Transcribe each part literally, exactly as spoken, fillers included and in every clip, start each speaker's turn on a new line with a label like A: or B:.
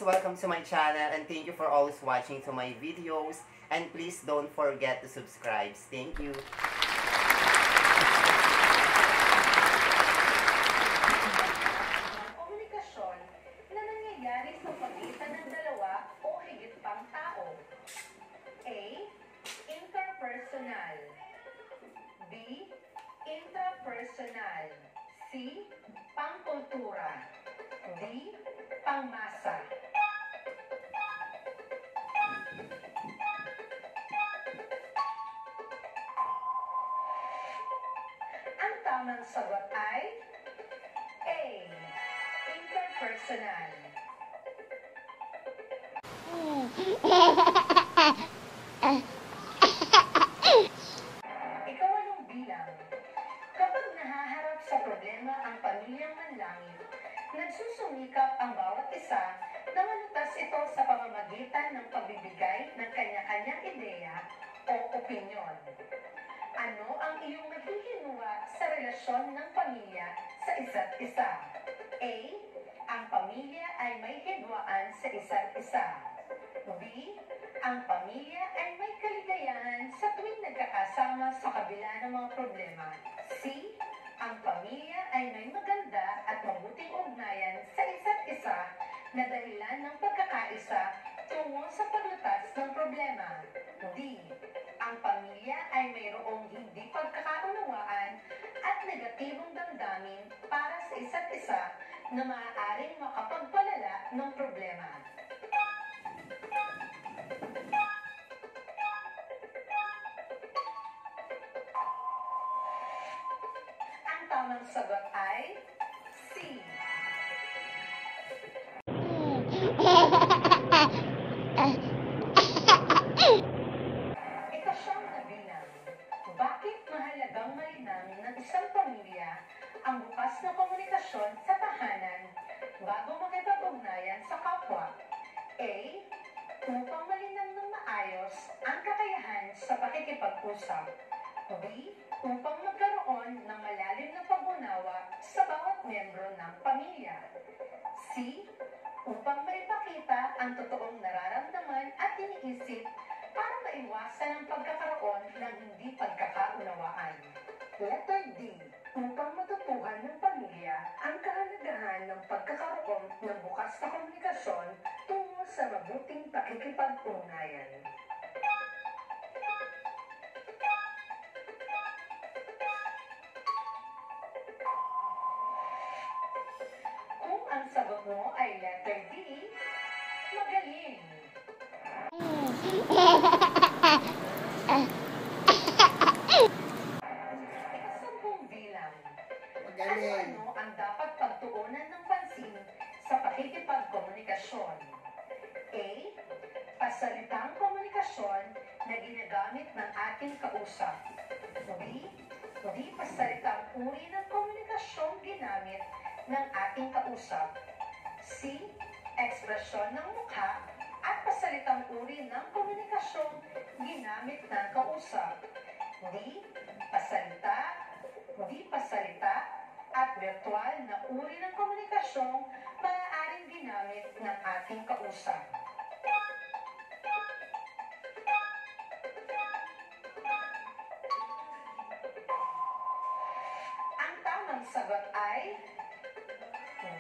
A: welcome to my channel and thank you for always watching to my videos. And please don't forget to subscribe. Thank you.
B: Komunikasyon na nangyayari sa pagitan ng dalawa o higit pang tao. A. Interpersonal. B. Intrapersonal. C. Pangkultura. D. Pangmasa. Ang tamang sagot ay A. Interpersonal. Ikawalong bilang. Kapag nahaharap sa problema ang pamilyang manlangit, nagsusumikap ang bawat isa na malutas ito sa pamamagitan ng pagbibigay ng kanya-kanyang ideya o opinyon. Ano ang iyong maghihinuwa sa relasyon ng pamilya sa isa't isa? A. Ang pamilya ay may hidwaan sa isa't isa. B. Ang pamilya ay may kaligayahan sa tuwing nagkakasama sa kabila ng mga problema. C. Ang pamilya ay may maganda at mabuting ugnayan sa isa't isa na dahilan ng pagkakaisa tungo sa paglutas ng problema. D. Ang pamilya ay mayroong hindi pagkakaunawaan at negatibong damdamin para sa isa't isa na maaaring makapagpalala ng problema. Ang tamang sagot ay C. Ikasyam na bilang. Bakit mahalagang malinang ng isang pamilya ang bukas na komunikasyon sa tahanan bago makipag-ugnayan sa kapwa? A. Upang malinang ng maayos ang kakayahan sa pakikipag-usap. B. Upang magkaroon ng malalim na pag-unawa sa bawat miyembro ng pamilya. C. Upang maipakita ang totoong nararamdaman at iniisip para maiwasan ang pagkakaroon ng hindi pagkakaunawaan. Letter D. Upang matutuhan ng pamilya ang kahalagahan ng pagkakaroon ng bukas na komunikasyon tungo sa mabuting pakikipag-ugnayan. Kung ang sagot mo ay letter D, magaling! Ikasampung bilang. Ano ang dapat pagtuunan ng pansin sa pakikipagkomunikasyon? A. Pasalitang komunikasyon na ginagamit ng ating kausap. B. Di pasalitang uri ng komunikasyong ginamit ng ating kausap. C. Ekspresyon ng mukha at pasalitang uri ng komunikasyong ginamit ng kausap. D. Pasalita, di pasalita, at virtual na uri ng komunikasyong maaaring ginamit ng ating kausap. Ang tamang sagot ay D.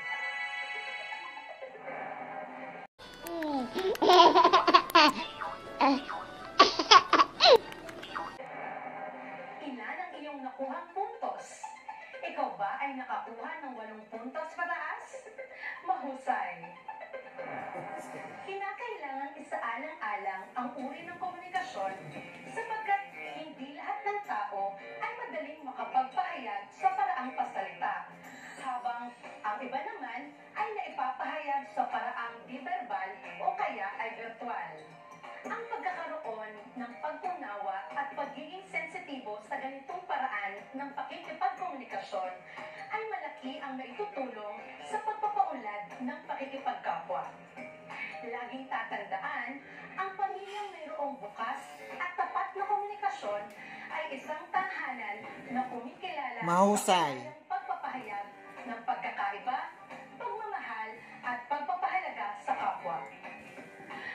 B: Ilan ang iyong nakuhang puntos? Ikaw ba ay nakakuha ng walong puntos pataas? Mahusay! Kinakailangan isaalang-alang ang uri ng komunikasyon sapagkat hindi lahat ng tao ay madaling makapagpahayag sa paraang pasalita, habang ang iba naman ay naipapahayag sa paraang di-verbal o kaya ay virtual. Ang pagkakaroon ng pag-unawa at pagiging sensitibo sa ganitong paraan ng pakikipagkomunikasyon ay malaki ang maitutulong sa pagpapaunlad ng pakikipagkapwa. Laging tatandaan, ang pamilyang mayroong bukas at tapat na komunikasyon ay isang tahanan na kumikilala
C: Mahusay.
B: sa pagpapahayag ng pagkakaiba, pagmamahal at pagpapahalaga sa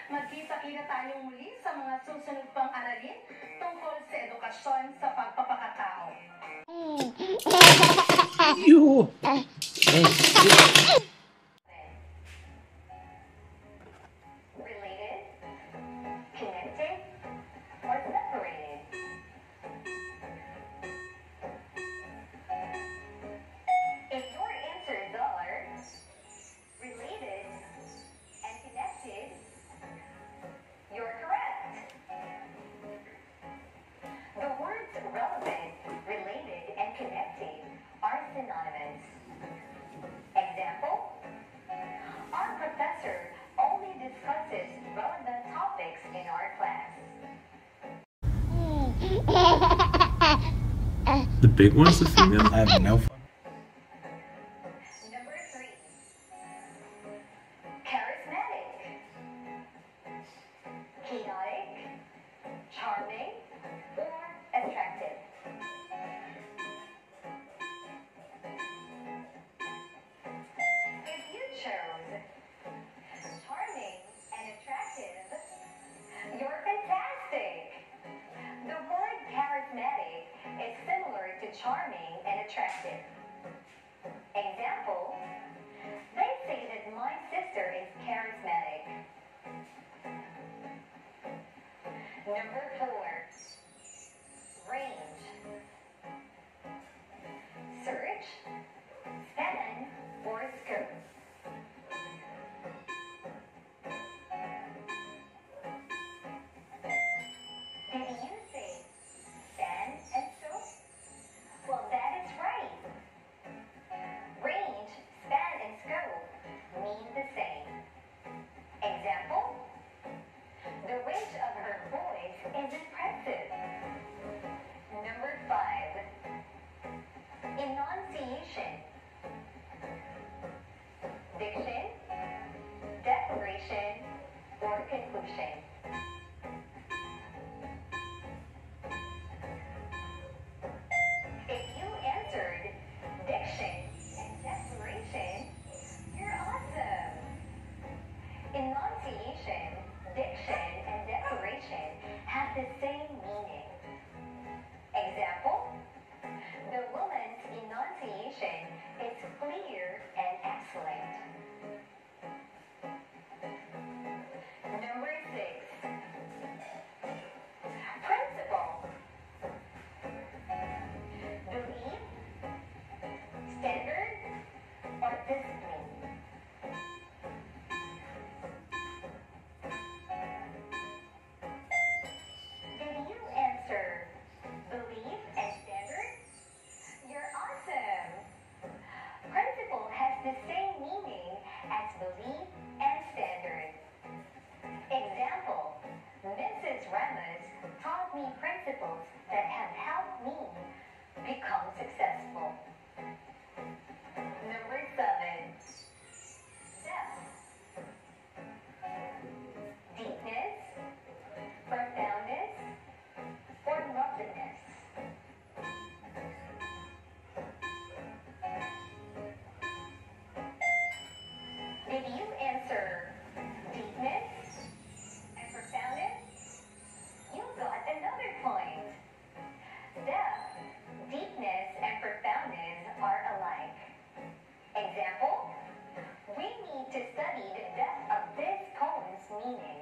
B: Magkita-kita tayong muli sa mga susunod pang aralin tungkol sa edukasyon sa pagpapakatao.
C: You.
B: Related, connected, or separated? If your answers are related and connected, you're correct. The words relevant, related, and connected are synonymous. Example: our professor only discusses relevant topics in our class.
C: The big one's the female?
D: I have no fun.
B: Number three. Charismatic. Chaotic, charming, or attractive. If you chose charming and attractive, you're fantastic. The word charismatic is similar to charming and attractive. Example: they say that my sister is charismatic. Number four. Range. Search, span, or scope. Did you say span and scope? Well, that is right. Range, span, and scope mean the same. Example: the range of her voice is impressive. Number five. Enunciation. Diction, declaration, or conclusion. If you answered diction and declaration, you're awesome. Enunciation, diction, and declaration have the same meaning. Example: the woman's enunciation is clear and excellent. Number six. Principle. Belief, standard, or discipline. Did you answer belief and standard? You're awesome. Principle has the same meaning as belief and standard. Example: Missus Ramos taught me principles that have helped me become successful. Number seven. Depth. Deepness, profoundness, or loveliness. Did you answer deepness and profoundness? You got another point. Depth, deepness, and profoundness are alike. Example: we need to study the depth of this poem's meaning.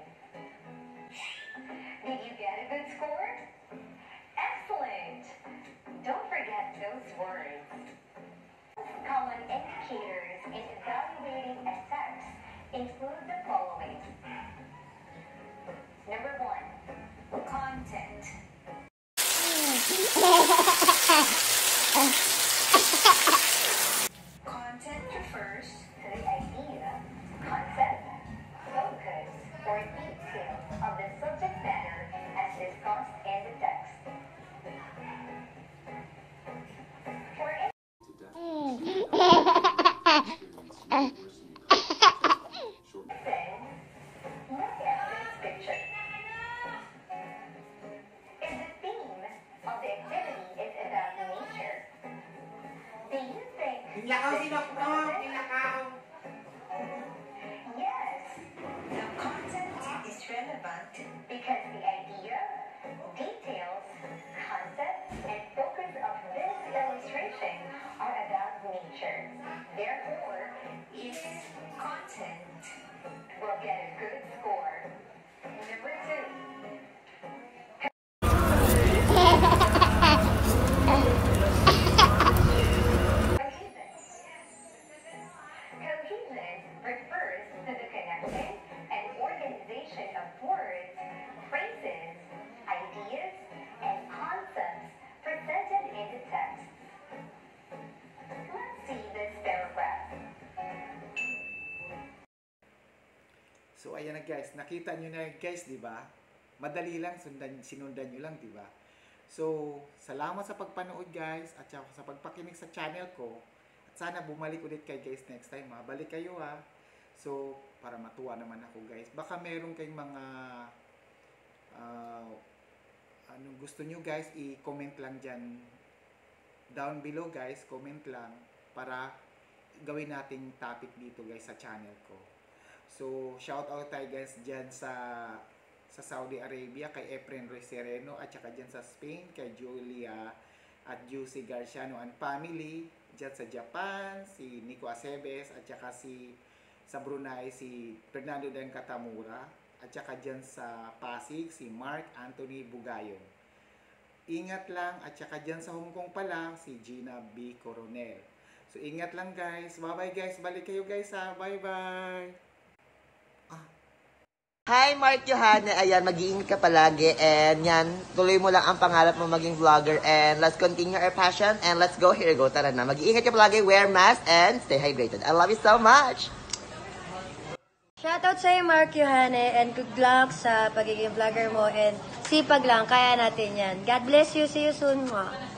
B: Did you get a good score? Excellent! Don't forget those words. Common indicators in evaluating a text include the following. Number one. Content. Content refers to the idea, concept, focus, or detail of the subject matter as discussed in the text. For instance, look at this picture. If the theme of the activity is about nature, do you think
A: Tinlakaw
B: this
A: si
B: is
A: Doktor!
B: relevant?
A: Tinlakaw!
B: Yes, the content is relevant because the idea, details, concept, and focus of this illustration are about nature. Therefore, its content will get a good score. Number two. Cohesion refers to the connection and organization of words, phrases, ideas, and concepts presented in the text. Let's see this paragraph.
D: So ayan na guys, nakita nyo na guys, di ba? Madali lang, sundan, sinundan nyo lang, di ba? So, salamat sa pagpanood guys, at saka sa pagpakinig sa channel ko. At sana bumalik ulit kay guys next time ha. Balik kayo ha. So, para matuwa naman ako guys. Baka meron kayong mga uh, anong gusto nyo guys, i-comment lang dyan. Down below guys, comment lang para gawin nating topic dito guys sa channel ko. So, shout out tayo guys dyan sa sa Saudi Arabia kay Efren Resereno at saka dyan sa Spain kay Julia at Juicy Garciano and family. Dyan sa Japan, si Nico Acebes at saka si sa Brunei, si Fernando Dan Katamura at saka dyan sa Pasig, si Mark Anthony Bugayon. Ingat lang at saka dyan sa Hong Kong pala, si Gina B. Coronel. So, ingat lang guys. Bye-bye guys. Balik kayo guys ha. Bye-bye.
A: Hi, Mark Johanna. Ayan, mag-iingat ka palagi. And yan, tuloy mo lang ang pangarap mo maging vlogger. And let's continue our passion. And let's go. Here go. Tara na. Mag-iingat ka palagi. Wear mask and stay hydrated. I love you so much.
E: Shoutout sa'yo, Mark Johanne, and good luck sa pagiging vlogger mo. And sipag lang, kaya natin yan. God bless you. See you soon, ma.